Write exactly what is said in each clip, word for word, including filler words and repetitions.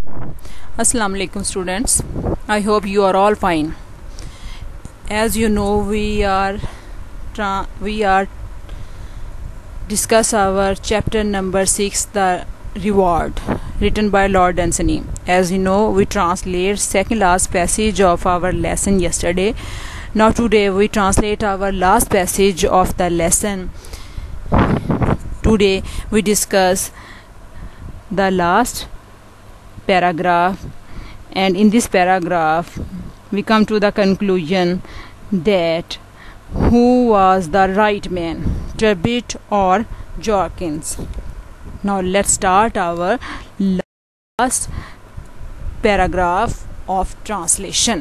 Assalamu alaikum students. I hope you are all fine. As you know, we are we are discuss our chapter number six, the reward, written by Lord Dunsany. As you know, we translate second last passage of our lesson yesterday. Now today we translate our last passage of the lesson. Today we discuss the last paragraph, and in this paragraph we come to the conclusion that who was the right man, Turbot or Jorkins. Now let's start our last paragraph of translation.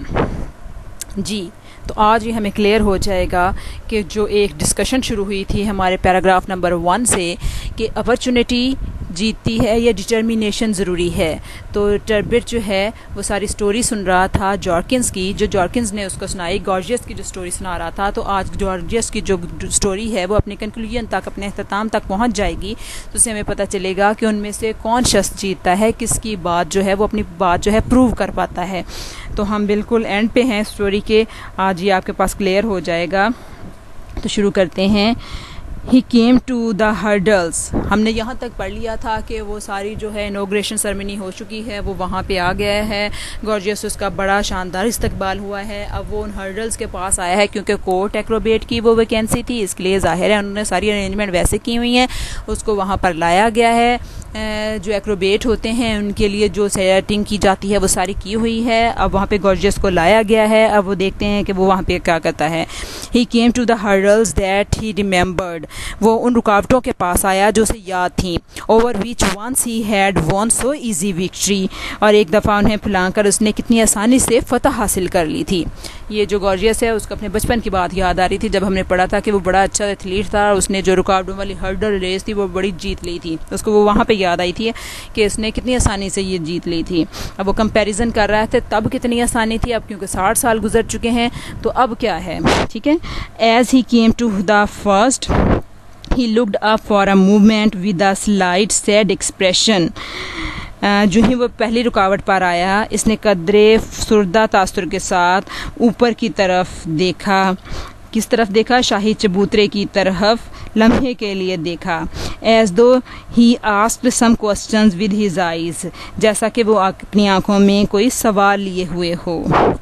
जी, तो आज ये हमें clear हो जाएगा कि जो एक discussion शुरू हुई थी हमारे पैराग्राफ नंबर वन से कि अपॉर्चुनिटी जीतती है या डिटर्मिनेशन ज़रूरी है। तो टर्बिट जो है वो सारी स्टोरी सुन रहा था जॉर्किंस की, जो जॉर्किंस ने उसको सुनाई। गॉर्जियस की जो स्टोरी सुना रहा था, तो आज गॉर्जियस की जो स्टोरी है वो अपने कंक्लूजन तक, अपने अख्ताम तक पहुंच जाएगी। तो उससे हमें पता चलेगा कि उनमें से कौन शख्स जीतता है, किसकी बात जो है वो अपनी बात जो है प्रूव कर पाता है। तो हम बिल्कुल एंड पे हैं स्टोरी के, आज ये आपके पास क्लियर हो जाएगा। तो शुरू करते हैं। He came to the hurdles. हमने यहाँ तक पढ़ लिया था कि वो सारी जो है इनॉग्रेशन सेरेमनी हो चुकी है, वो वहाँ पे आ गया है। गॉर्जियस उसका बड़ा शानदार इस्तकबाल हुआ है। अब वो उन हर्डल्स के पास आया है क्योंकि कोर्ट एक्रोबेट की वो वैकेंसी थी, इसके लिए ज़ाहिर है उन्होंने सारी अरेंजमेंट वैसे की हुई हैं। उसको वहाँ पर लाया गया है। जो एक्रोबेट होते हैं उनके लिए जो सेटिंग की जाती है वो सारी की हुई है। अब वहाँ पे गॉर्जियस को लाया गया है। अब वो देखते हैं कि वो वहाँ पे क्या करता है। He came to the hurdles that he remembered. वो उन रुकावटों के पास आया जो उसे याद थी। Over which once he had won so easy victory. और एक दफ़ा उन्हें फुलाकर उसने कितनी आसानी से फतह हासिल कर ली थी। ये जो गॉर्जियस है उसको अपने बचपन की बात याद आ रही थी, जब हमने पढ़ा था कि वो बड़ा अच्छा एथलीट था और उसने जो रुकावटों वाली हर्डल रेस थी वो बड़ी जीत ली थी। उसको वो वहाँ पे याद आई थी कि उसने कितनी आसानी से ये जीत ली थी। अब वो कंपैरिजन कर रहा था तब कितनी आसानी थी, अब क्योंकि साठ साल गुजर चुके हैं तो अब क्या है। ठीक है। As he came to the first he looked up for a movement with a slight sad expression. Uh, जो ही वो पहली रुकावट पर आया, इसने कदरे सुरदा तासुर के साथ ऊपर की तरफ देखा। किस तरफ देखा? शाही चबूतरे की तरफ लम्हे के लिए देखा। As though he asked some questions with his eyes, जैसा कि वो अपनी आंखों में कोई सवाल लिए हुए हो।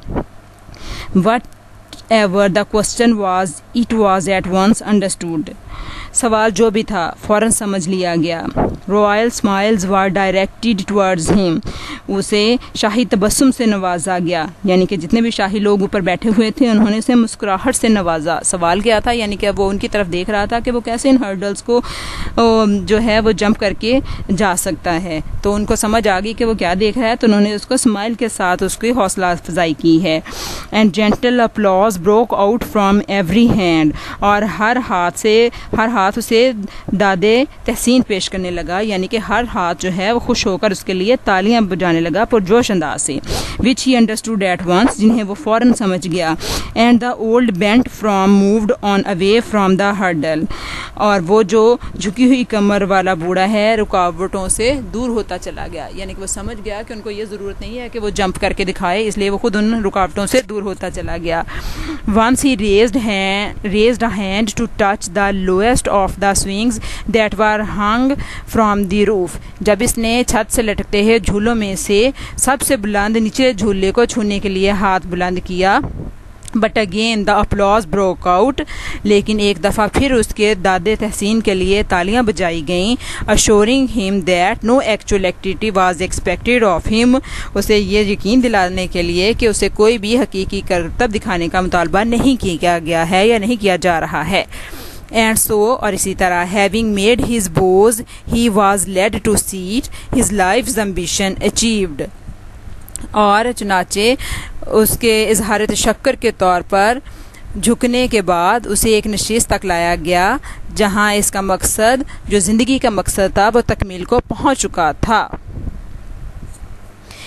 Whatever the question was, it was at once understood. सवाल जो भी था फ़ौरन समझ लिया गया। Royal smiles were directed towards him, उसे शाही तबस्सुम से नवाजा गया, यानी कि जितने भी शाही लोग ऊपर बैठे हुए थे उन्होंने उसे मुस्कुराहट से नवाजा। सवाल क्या था? यानी कि वो उनकी तरफ देख रहा था कि वो कैसे इन हर्डल्स को जो है वो जंप करके जा सकता है। तो उनको समझ आ गई कि वो क्या देख रहा है, तो उन्होंने उसको स्माइल के साथ उसकी हौसला अफजाई की है। And gentle applause broke out from every hand, और हर हाथ से हर हाथ उसे दादे तहसीन पेश करने लगा, यानी कि हर हाथ जो है वो खुश होकर उसके लिए तालियां बजाने लगा पुरजोश अंदाज से। Which he understood at once, जिन्हें वो फौरन समझ गया। And the old bent from moved on away from the hurdle, और वो जो झुकी हुई कमर वाला बूढ़ा है रुकावटों से दूर होता चला गया, यानी कि वो समझ गया कि उनको ये ज़रूरत नहीं है कि वो जंप करके दिखाए, इसलिए वो खुद उन रुकावटों से दूर होता चला गया। Once he raised hand raised a hand to touch the lowest of the swings that were hung from the roof, जब इसने छत से लटकते हुए झूलों में से सबसे बुलंद निचले झूले को छूने के लिए हाथ बुलंद किया। But again the applause broke out, लेकिन एक दफ़ा फिर उसके दादे तहसीन के लिए तालियां बजाई गईं। Assuring him that no actual activity was expected of him, उसे ये यकीन दिलाने के लिए कि उसे कोई भी हकीकी करतब दिखाने का मुतालबा नहीं किया गया है या नहीं किया जा रहा है। एंड सो, और इसी तरह, having made his bows he was led to seat his life's ambition achieved, और चुनाचे उसके इजहार तशक्कुर के तौर पर झुकने के बाद उसे एक नशीस तक लाया गया जहां इसका मकसद, जो ज़िंदगी का मकसद था, वो तकमील को पहुंच चुका था।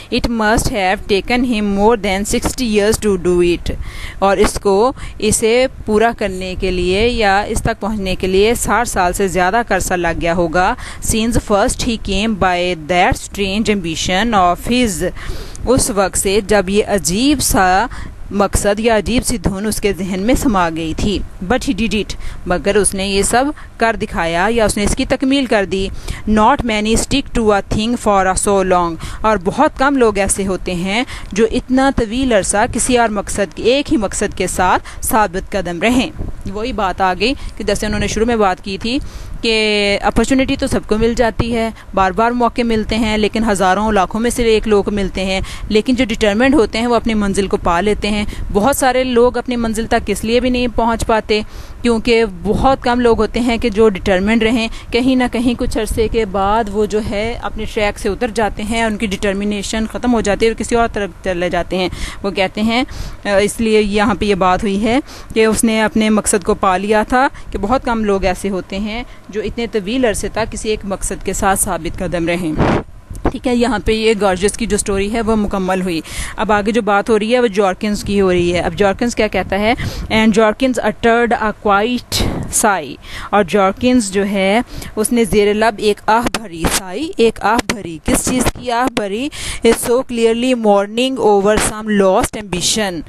It must have taken him more than sixty years to do it, और इसको इसे पूरा करने के लिए या इस तक पहुंचने के लिए साठ साल से ज़्यादा का अरसा लग गया होगा। Since first he came by that strange ambition of his, उस वक्त से जब ये अजीब सा मकसद या अजीब सी धुन उसके जहन में समा गई थी। बट ही डिड इट, मगर उसने ये सब कर दिखाया या उसने इसकी तकमील कर दी। Not many stick to a thing for a so long, और बहुत कम लोग ऐसे होते हैं जो इतना तवील अरसा किसी और मकसद एक ही मकसद के साथ साबित कदम रहें। वही बात आ गई कि जैसे उन्होंने शुरू में बात की थी कि अपॉर्चुनिटी तो सबको मिल जाती है, बार बार मौके मिलते हैं, लेकिन हज़ारों लाखों में से एक लोग को मिलते हैं, लेकिन जो डिटरमेंट होते हैं वो अपनी मंजिल को पा लेते हैं। बहुत सारे लोग अपनी मंजिल तक इसलिए भी नहीं पहुंच पाते क्योंकि बहुत कम लोग होते हैं कि जो डिटरमेंट रहें, कहीं ना कहीं कुछ अरसे के बाद वो जो है अपने ट्रैक से उतर जाते हैं, उनकी डिटर्मिनेशन ख़त्म हो जाती है और किसी और तरफ चले जाते हैं। वो कहते हैं, इसलिए यहाँ पे ये बात हुई है कि उसने अपने मकसद को पा लिया था, कि बहुत कम लोग ऐसे होते हैं जो इतने तवील अरसे तक किसी एक मकसद के साथ साबित कदम रहें। ठीक है, यहाँ पे ये गॉर्जियस की जो स्टोरी है वो मुकम्मल हुई। अब आगे जो बात हो रही है वो जॉर्किंस की हो रही है। अब जॉर्किंस क्या कहता है, and Jorkins uttered a quiet sigh, और जॉर्किंस जो है उसने ज़ेर लब एक आह भरी, साई एक आह भरी, किस चीज़ की आह भरी, so clearly mourning over some lost ambition,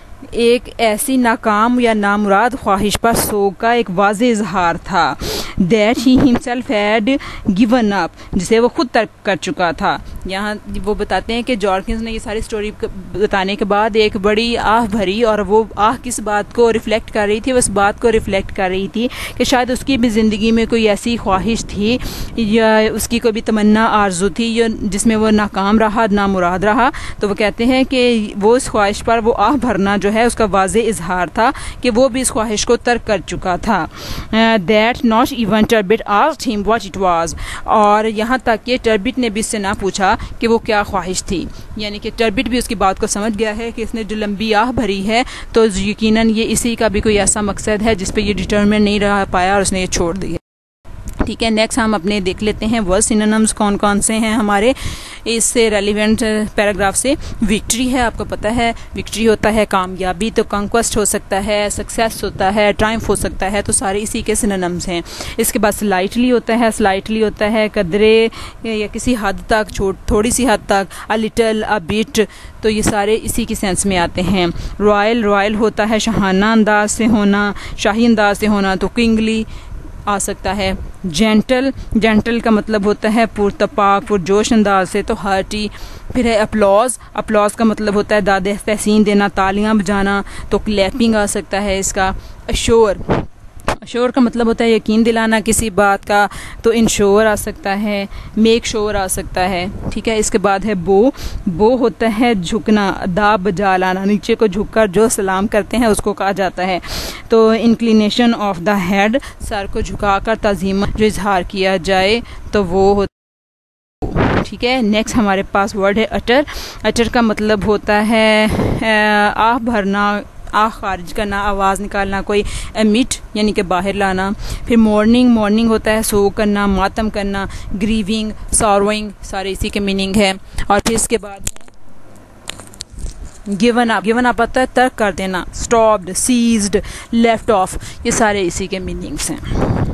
एक ऐसी नाकाम या नामुराद ख्वाहिश पर सोग का एक वाज़े इजहार था। That he himself had given up, जिसे वो खुद तर्क कर चुका था। यहाँ वो बताते हैं कि जॉर्किंस ने ये सारी स्टोरी बताने के बाद एक बड़ी आह भरी, और वो आह किस बात को रिफ़्लेक्ट कर रही थी, वो इस बात को रिफ़्लेक्ट कर रही थी कि शायद उसकी भी ज़िंदगी में कोई ऐसी ख्वाहिश थी या उसकी कोई भी तमन्ना आरजू थी या जिसमें वो नाकाम रहा, नामुराद रहा। तो वो कहते हैं कि वो इस ख्वाहिश पर वो आह भरना जो है उसका वाज़े इजहार था कि वो भी इस ख्वाहिश को तर्क कर चुका था। That not even Turbit asked him what it was, और यहाँ तक कि टर्बिट ने भी इससे ना पूछा कि वो क्या ख्वाहिश थी, यानी कि टर्बिट भी उसकी बात को समझ गया है कि इसने जो लंबी आह भरी है तो यकीनन ये इसी का भी कोई ऐसा मकसद है जिस पे ये डिटरमिन नहीं रह पाया और उसने ये छोड़ दिया। ठीक है, नेक्स्ट हम अपने देख लेते हैं वर्ड सिनोनिम्स कौन कौन से हैं हमारे इससे रेलिवेंट पैराग्राफ से। विक्ट्री है, आपको पता है विक्ट्री होता है कामयाबी, तो कंक्वेस्ट हो सकता है, सक्सेस होता है, ट्रायम्फ हो सकता है, तो सारे इसी के सिनोनिम्स हैं। इसके बाद स्लाइटली होता है, स्लाइटली होता है कदरे या किसी हद तक, छोट थोड़ी सी हद तक, अ लिटल, अ बिट, तो ये सारे इसी की सेंस में आते हैं। रॉयल, रॉयल होता है शाहाना अंदाज से होना, शाही अंदाज से होना, तो किंगली आ सकता है। जेंटल, जेंटल का मतलब होता है पुरतपाक, पुरजोश अंदाज से, तो हार्टी। फिर है अपलॉज, अपलॉज का मतलब होता है दादे तहसीन देना, तालियां बजाना, तो क्लैपिंग आ सकता है इसका। अश्योर, अश्योर का मतलब होता है यकीन दिलाना किसी बात का, तो इंश्योर आ सकता है, मेक श्योर आ सकता है। ठीक है, इसके बाद है बो, बो होता है झुकना, दाब बजा लाना, नीचे को झुककर जो सलाम करते हैं उसको कहा जाता है। तो इंक्लिनेशन ऑफ द हेड, सर को झुकाकर ताज़ीम जो इजहार किया जाए तो वो होता। ठीक है, नेक्स्ट हमारे पास वर्ड है अटर। अटर का मतलब होता है आह भरना, आह खारिज करना, आवाज़ निकालना, कोई एमिट यानी कि बाहर लाना। फिर मॉर्निंग, मॉर्निंग होता है सो करना, मातम करना, ग्रीविंग, सॉरोइंग, सारे इसी के मीनिंग है। और फिर इसके बाद गिवन अप, गिवन अप आता है तर्क कर देना, स्टॉप्ड, सीज्ड, लेफ्ट ऑफ, ये सारे इसी के मीनिंग्स हैं।